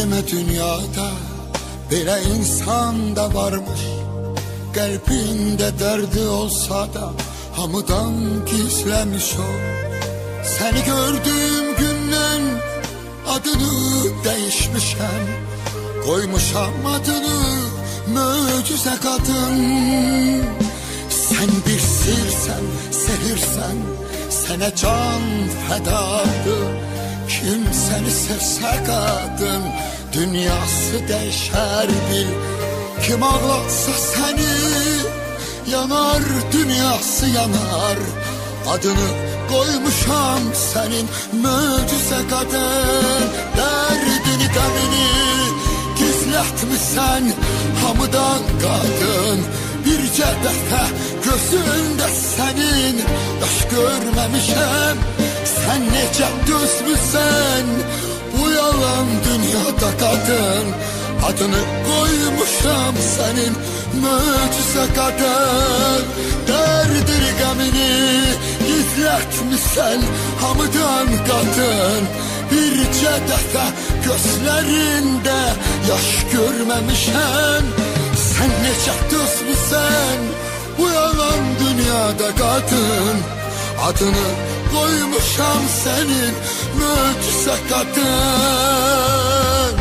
demə dünyada belə insan da varmış. Qəlbində dərdi olsa da hamıdan gizləmiş o. Səni gördüyüm gündən adını dəyişmişəm, qoymuşam adını möcüzə qadın. Sən bir sirsən, sehirsən, sənə can fədadır. Kim səni sevsə qadın, dünyası dəyişər bil. Kim ağlatsa səni, yanar, dünyası yanar. Adını qoymuşam sənin möcüzə qadın. Dərdini, qəmini gizlətmisən hamıdan qadın. Bircə dəfə gözündə sənin yaş görməmişəm. Sən necə dözmüsən bu yalan dünyada qadın. Adını qoymuşam sənin möcüzə qadın. Dərdini, qəmini gizlətmisən hamıdan qadın. Bircə dəfə gözlərində yaş görməmişəm. Sən necə dözmüsən bu yalan dünyada qadın. Adını qoymuşam sənin möcüzə qadın.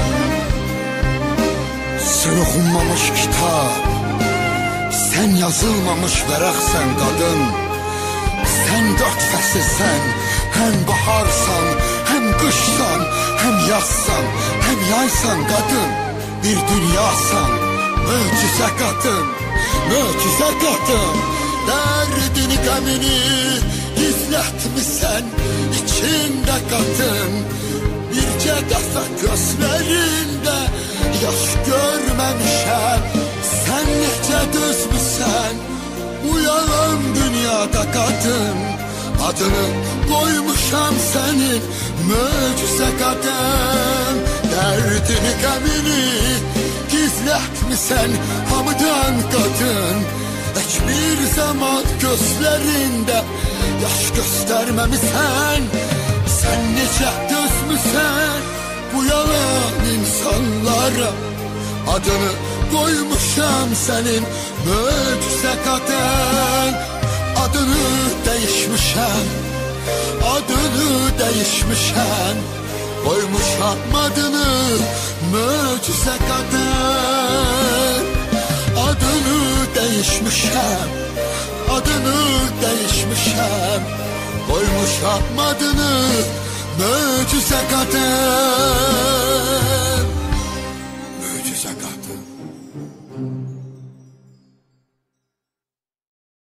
Sən oxunmamış kitab, sən yazılmamış vərəqsən qadın. Sən dörd fəsilsən, həm baharsan, həm qışsan, həm yazsan, həm yaysan qadın. Bir dünyasan, möcüzə qadın, möcüzə qadın. Dərdini, qəmini gizlətmisən içində qadın. Bircə dəfə gözlərində yaş görməmişəm. Sən necə dözmüsən bu yalan dünyada qadın. Adını qoymuşam sənin möcüzə qadın. Dərdini, qəmini gizlətmisən hamıdan qadın. Heç bir zaman gözlərində yaş göstərməmisən. Sən necə dözmüsən bu yalan insanlara. Adını qoymuşam sənin möcüzə qadın. Adını dəyişmişəm, adını dəyişmişəm. Qoymuşam adını möcüzə qadın. Adını dəyişmişəm, adını dəyişmişəm. Qoymuşam adını möcüzə qadın. Möcüzə qadın.